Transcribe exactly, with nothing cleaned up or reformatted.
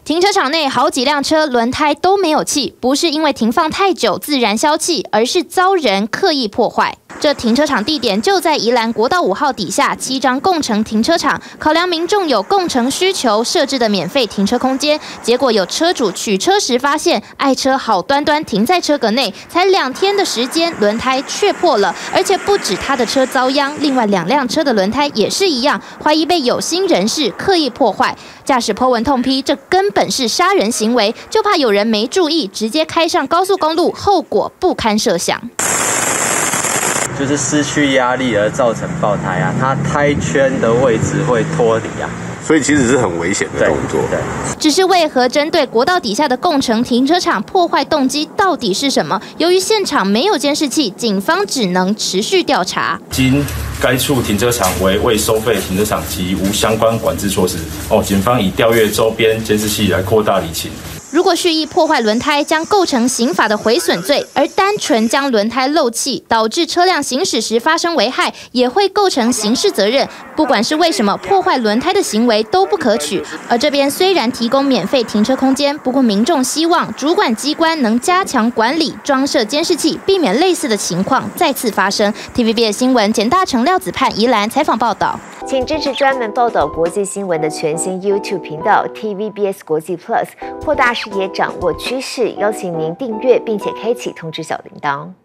停车场内好几辆车轮胎都没有气，不是因为停放太久自然消气，而是遭人刻意破坏。 这停车场地点就在宜兰国道五号底下七张共乘停车场，考量民众有共乘需求，设置的免费停车空间。结果有车主取车时发现，爱车好端端停在车格内，才两天的时间，轮胎却破了，而且不止他的车遭殃，另外两辆车的轮胎也是一样，怀疑被有心人士刻意破坏。驾驶 po 文痛批，这根本是杀人行为，就怕有人没注意，直接开上高速公路，后果不堪设想。 就是失去压力而造成爆胎啊，它胎圈的位置会脱离啊， 所以其实是很危险的动作。 对， 只是为何针对国道底下的共乘停车场破坏动机到底是什么？由于现场没有监视器，警方只能持续调查。 经该处停车场为未收费停车场及无相关管制措施。哦，警方已调阅周边监视器来扩大厘清。 如果蓄意破坏轮胎，将构成刑法的毁损罪；而单纯将轮胎漏气，导致车辆行驶时发生危害，也会构成刑事责任。不管是为什么，破坏轮胎的行为都不可取。而这边虽然提供免费停车空间，不过民众希望主管机关能加强管理，装设监视器，避免类似的情况再次发生。T V B S 新闻简大成、廖子盼宜兰采访报道。 请支持专门报道国际新闻的全新 YouTube 频道 T V B S 国际 Plus， 扩大视野，掌握趋势。邀请您订阅并且开启通知小铃铛。